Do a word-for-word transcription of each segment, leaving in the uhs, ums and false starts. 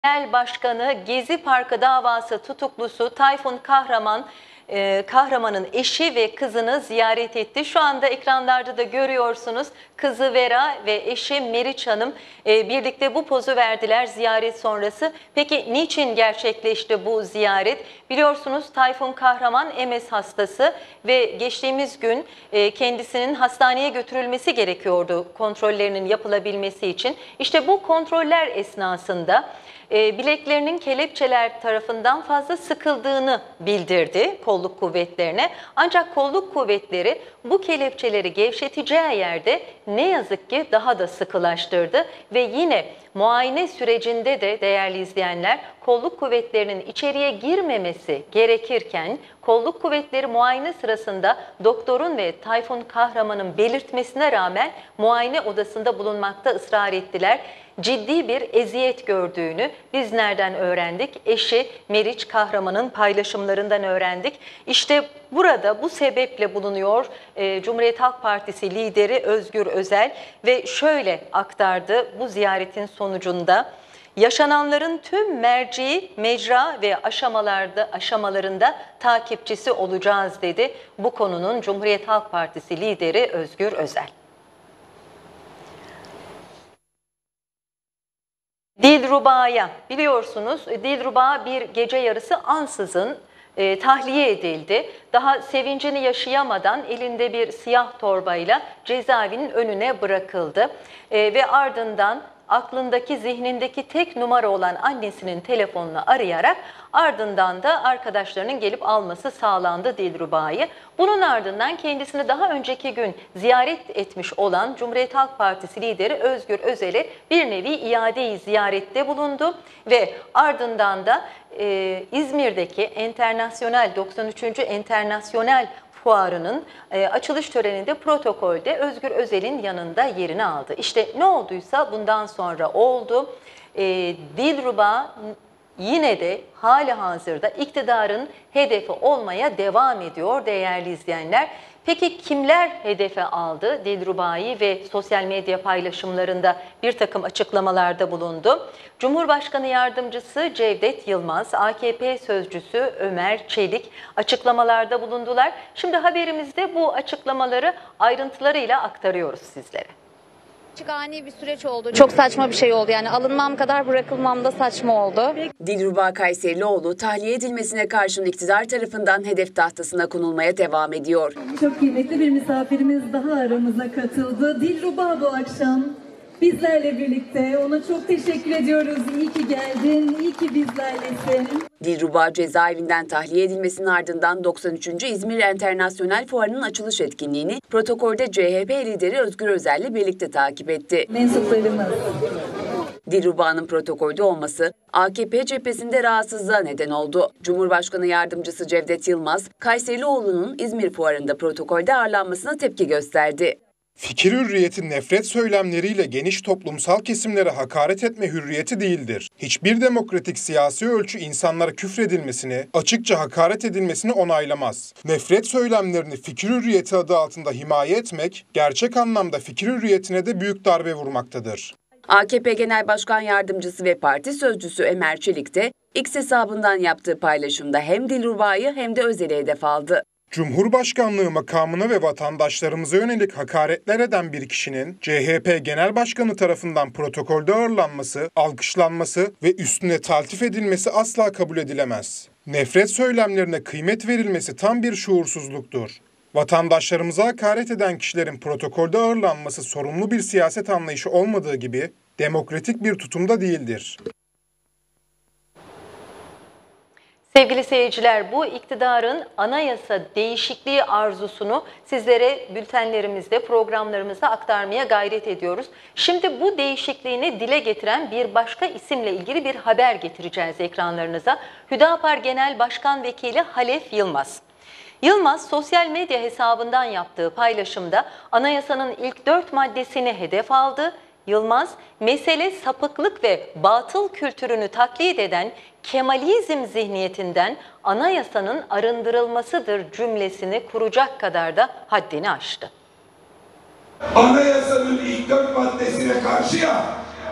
Genel Başkanı Gezi Parkı davası tutuklusu Tayfun Kahraman, e, Kahraman'ın eşi ve kızını ziyaret etti. Şu anda ekranlarda da görüyorsunuz, kızı Vera ve eşi Meriç Hanım e, birlikte bu pozu verdiler ziyaret sonrası. Peki niçin gerçekleşti bu ziyaret? Biliyorsunuz Tayfun Kahraman M S hastası ve geçtiğimiz gün e, kendisinin hastaneye götürülmesi gerekiyordu kontrollerinin yapılabilmesi için. İşte bu kontroller esnasında E, bileklerinin kelepçeler tarafından fazla sıkıldığını bildirdi kolluk kuvvetlerine. Ancak kolluk kuvvetleri bu kelepçeleri gevşeteceği yerde ne yazık ki daha da sıkılaştırdı ve yine muayene sürecinde de değerli izleyenler kolluk kuvvetlerinin içeriye girmemesi gerekirken kolluk kuvvetleri muayene sırasında doktorun ve Tayfun Kahraman'ın belirtmesine rağmen muayene odasında bulunmakta ısrar ettiler. Ciddi bir eziyet gördüğünü biz nereden öğrendik? Eşi Meriç Kahraman'ın paylaşımlarından öğrendik. İşte burada bu sebeple bulunuyor e, Cumhuriyet Halk Partisi lideri Özgür Özel ve şöyle aktardı bu ziyaretin sonucunda. Yaşananların tüm merci, mecra ve aşamalarda aşamalarında takipçisi olacağız dedi. Bu konunun Cumhuriyet Halk Partisi lideri Özgür Özel. Dilruba'ya biliyorsunuz Dilruba bir gece yarısı ansızın e, tahliye edildi. Daha sevincini yaşayamadan elinde bir siyah torbayla cezaevinin önüne bırakıldı e, ve ardından aklındaki zihnindeki tek numara olan annesinin telefonunu arayarak ardından da arkadaşlarının gelip alması sağlandı Dilruba'yı. Bunun ardından kendisini daha önceki gün ziyaret etmiş olan Cumhuriyet Halk Partisi lideri Özgür Özel'e bir nevi iade-i ziyarette bulundu ve ardından da e, İzmir'deki Enternasyonel doksan üçüncü Enternasyonel Fuarı'nın e, açılış töreninde protokolde Özgür Özel'in yanında yerini aldı. İşte ne olduysa bundan sonra oldu. E, Dilruba yine de hali hazırda iktidarın hedefi olmaya devam ediyor değerli izleyenler. Peki kimler hedefe aldı Dilruba'yı ve sosyal medya paylaşımlarında bir takım açıklamalarda bulundu? Cumhurbaşkanı Yardımcısı Cevdet Yılmaz, A K P Sözcüsü Ömer Çelik açıklamalarda bulundular. Şimdi haberimizde bu açıklamaları ayrıntılarıyla aktarıyoruz sizlere. Çok ani bir süreç oldu. Çok saçma bir şey oldu. Yani alınmam kadar bırakılmam da saçma oldu. Dilruba Kayserilioğlu tahliye edilmesine karşın iktidar tarafından hedef tahtasına konulmaya devam ediyor. Çok kıymetli bir misafirimiz daha aramıza katıldı. Dilruba bu akşam bizlerle birlikte. Ona çok teşekkür ediyoruz. İyi ki geldin, iyi ki bizlerlesin. Dilruba cezaevinden tahliye edilmesinin ardından doksan üçüncü İzmir Enternasyonel Fuarı'nın açılış etkinliğini protokolde C H P lideri Özgür Özel'le birlikte takip etti. Mensuplarımız. Dilruba'nın protokolde olması A K P cephesinde rahatsızlığa neden oldu. Cumhurbaşkanı Yardımcısı Cevdet Yılmaz, Kayserilioğlu'nun İzmir Fuarı'nda protokolde ağırlanmasına tepki gösterdi. Fikir hürriyeti nefret söylemleriyle geniş toplumsal kesimlere hakaret etme hürriyeti değildir. Hiçbir demokratik siyasi ölçü insanlara küfredilmesini, açıkça hakaret edilmesini onaylamaz. Nefret söylemlerini fikir hürriyeti adı altında himaye etmek, gerçek anlamda fikir hürriyetine de büyük darbe vurmaktadır. A K P Genel Başkan Yardımcısı ve Parti Sözcüsü Ömer Çelik de X hesabından yaptığı paylaşımda hem Dilruba'yı hem de Özel'i hedef aldı. Cumhurbaşkanlığı makamına ve vatandaşlarımıza yönelik hakaretler eden bir kişinin C H P Genel Başkanı tarafından protokolde ağırlanması, alkışlanması ve üstüne taltif edilmesi asla kabul edilemez. Nefret söylemlerine kıymet verilmesi tam bir şuursuzluktur. Vatandaşlarımıza hakaret eden kişilerin protokolde ağırlanması sorumlu bir siyaset anlayışı olmadığı gibi demokratik bir tutumda değildir. Sevgili seyirciler, bu iktidarın anayasa değişikliği arzusunu sizlere bültenlerimizde, programlarımızda aktarmaya gayret ediyoruz. Şimdi bu değişikliğini dile getiren bir başka isimle ilgili bir haber getireceğiz ekranlarınıza. Hüdapar Genel Başkan Vekili Halef Yılmaz. Yılmaz sosyal medya hesabından yaptığı paylaşımda anayasanın ilk dört maddesini hedef aldı. Yılmaz, mesele sapıklık ve batıl kültürünü taklit eden Kemalizm zihniyetinden anayasanın arındırılmasıdır cümlesini kuracak kadar da haddini aştı. Anayasanın ilk dört maddesine karşı ya,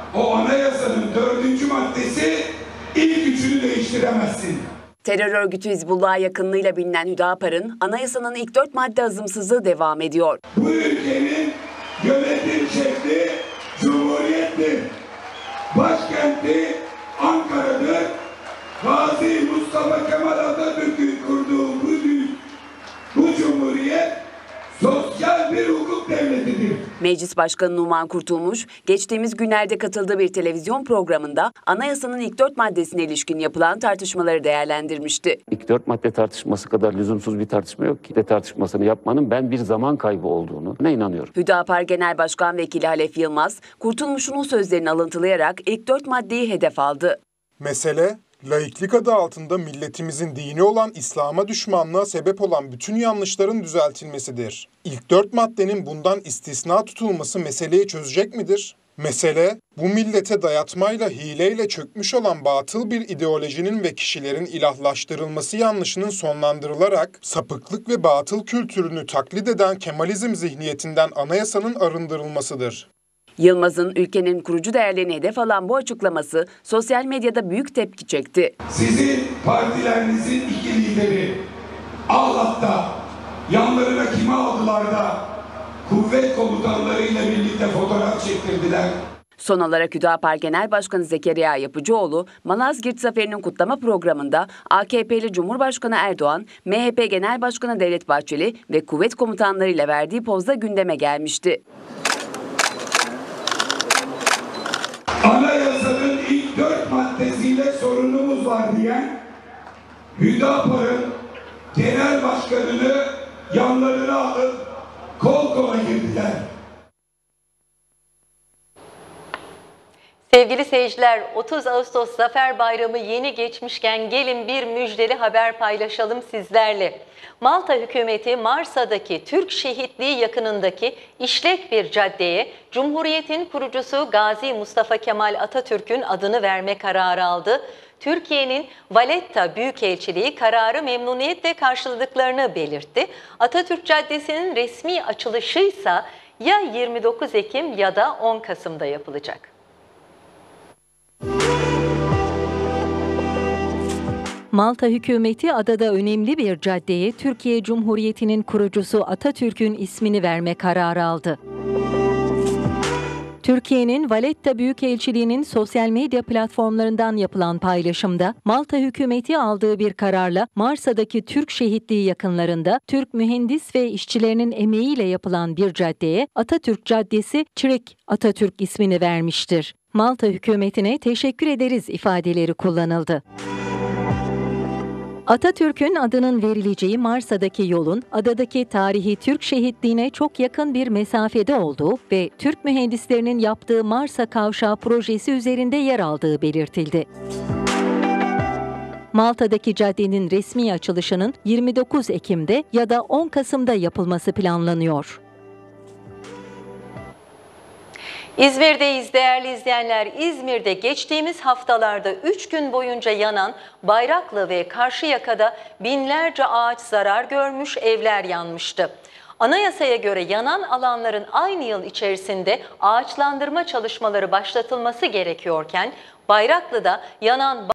o anayasanın dördüncü maddesi ilk üçünü değiştiremezsin. Terör örgütü Hizbullah'a yakınlığıyla bilinen Hüdapar'ın anayasanın ilk dört madde azımsızlığı devam ediyor. Bu ülkenin yönetim şekli Cumhuriyettir. Başkenti Ankara'dır. Gazi Mustafa Kemal Atatürk'ün kurduğu bu, bu cumhuriyet sosyal bir hukuk devletidir. Meclis Başkanı Numan Kurtulmuş, geçtiğimiz günlerde katıldığı bir televizyon programında anayasanın ilk dört maddesine ilişkin yapılan tartışmaları değerlendirmişti. İlk dört madde tartışması kadar lüzumsuz bir tartışma yok ki. De tartışmasını yapmanın ben bir zaman kaybı olduğunu ne inanıyorum. Hüdapar Genel Başkan Vekili Halef Yılmaz, Kurtulmuş'un o sözlerini alıntılayarak ilk dört maddeyi hedef aldı. Mesele, laiklik adı altında milletimizin dini olan İslam'a düşmanlığa sebep olan bütün yanlışların düzeltilmesidir. İlk dört maddenin bundan istisna tutulması meseleyi çözecek midir? Mesele, bu millete dayatmayla hileyle çökmüş olan batıl bir ideolojinin ve kişilerin ilahlaştırılması yanlışının sonlandırılarak sapıklık ve batıl kültürünü taklit eden Kemalizm zihniyetinden anayasanın arındırılmasıdır. Yılmaz'ın ülkenin kurucu değerlerini hedef alan bu açıklaması sosyal medyada büyük tepki çekti. Sizin partilerinizin iki lideri Allah'ta yanlarına kimi aldılar da kuvvet komutanlarıyla birlikte fotoğraf çektirdiler. Son olarak Hüdapar Genel Başkanı Zekeriya Yapıcıoğlu, Malazgirt Zaferi'nin kutlama programında A K P'li Cumhurbaşkanı Erdoğan, M H P Genel Başkanı Devlet Bahçeli ve kuvvet komutanlarıyla verdiği pozda gündeme gelmişti. Anayasanın ilk dört maddesiyle sorunumuz var diyen Hüdapar'ın genel başkanını yanlarına alıp kol kola girdiler. Sevgili seyirciler, otuz Ağustos Zafer Bayramı yeni geçmişken gelin bir müjdeli haber paylaşalım sizlerle. Malta hükümeti Marsa'daki Türk şehitliği yakınındaki işlek bir caddeye Cumhuriyet'in kurucusu Gazi Mustafa Kemal Atatürk'ün adını verme kararı aldı. Türkiye'nin Valletta Büyükelçiliği kararı memnuniyetle karşıladıklarını belirtti. Atatürk Caddesi'nin resmi açılışı ise ya yirmi dokuz Ekim ya da on Kasım'da yapılacak. Malta hükümeti adada önemli bir caddeye Türkiye Cumhuriyeti'nin kurucusu Atatürk'ün ismini verme kararı aldı. Türkiye'nin Valletta Büyükelçiliği'nin sosyal medya platformlarından yapılan paylaşımda Malta hükümeti aldığı bir kararla Marsa'daki Türk şehitliği yakınlarında Türk mühendis ve işçilerinin emeğiyle yapılan bir caddeye Atatürk Caddesi Çirik Atatürk ismini vermiştir. Malta hükümetine teşekkür ederiz ifadeleri kullanıldı. Atatürk'ün adının verileceği Marsa'daki yolun adadaki tarihi Türk şehitliğine çok yakın bir mesafede olduğu ve Türk mühendislerinin yaptığı Marsa Kavşağı projesi üzerinde yer aldığı belirtildi. Malta'daki caddenin resmi açılışının yirmi dokuz Ekim'de ya da on Kasım'da yapılması planlanıyor. İzmir'deyiz değerli izleyenler. İzmir'de geçtiğimiz haftalarda üç gün boyunca yanan Bayraklı ve Karşıyaka'da binlerce ağaç zarar görmüş, evler yanmıştı. Anayasaya göre yanan alanların aynı yıl içerisinde ağaçlandırma çalışmaları başlatılması gerekiyorken Bayraklı'da yanan